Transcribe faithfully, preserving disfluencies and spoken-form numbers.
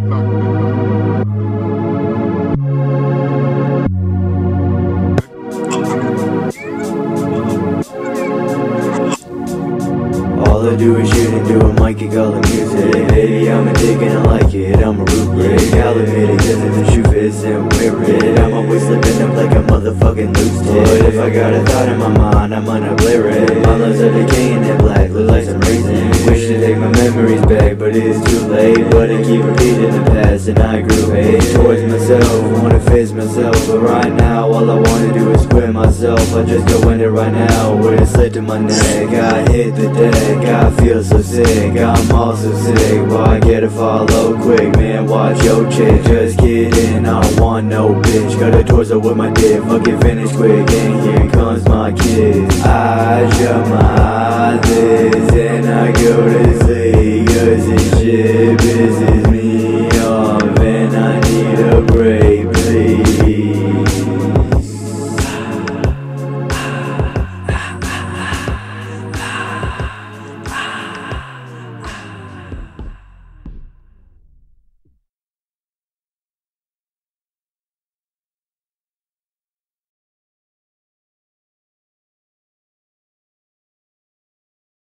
All I do is shit and do a mic and call it music. Baby, I'm a dick and I like it, I'm a rubric. I'll admit it, cause if the shoe fits and wear it, I'm always slipping up like a motherfucking loose tip. But if I got a thought in my mind, I'm gonna blur it. My lungs are decaying and black, look like some raisins. Wish to take my memories back, but it's too late. But I keep repeating the past and I grew hate towards myself, wanna face myself. But right now, all I wanna do is quit myself. I just go in it right now, with a slit to my neck. I hit the deck, I feel so sick, I'm also sick. Why get a follow quick, man, watch your chick. Just kidding, I don't want no bitch. Got a torso with my dick, fuck it, finish quick. And here comes my kids. I shut my eyes and I go to sleep, cause this shit pisses me